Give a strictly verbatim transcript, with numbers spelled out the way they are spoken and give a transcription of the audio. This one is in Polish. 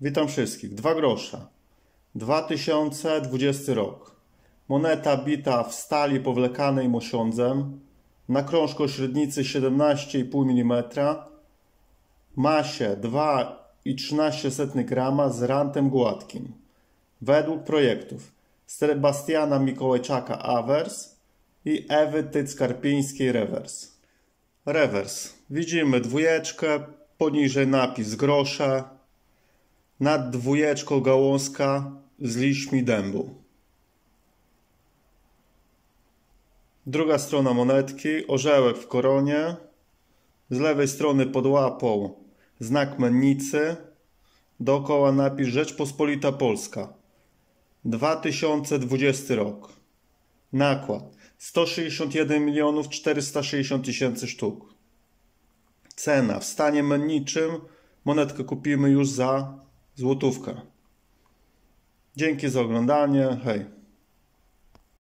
Witam wszystkich. Dwa grosze. dwa tysiące dwudziesty rok. Moneta bita w stali powlekanej mosiądzem, na krążku o średnicy siedemnaście i pół milimetra, masie dwa i trzynaście grama z rantem gładkim. Według projektów Sebastiana Mikołajczaka awers i Ewy Tyc-Karpińskiej rewers. Rewers. Widzimy dwójeczkę, poniżej napis grosze, nad dwójeczką gałązka z liśćmi dębu. Druga strona monetki, orzełek w koronie, z lewej strony pod łapą znak mennicy, dookoła napis Rzeczpospolita Polska, dwa tysiące dwudziesty rok. Nakład sto sześćdziesiąt jeden milionów czterysta sześćdziesiąt tysięcy sztuk. Cena w stanie menniczym, monetkę kupimy już za złotówkę. Dzięki za oglądanie, hej.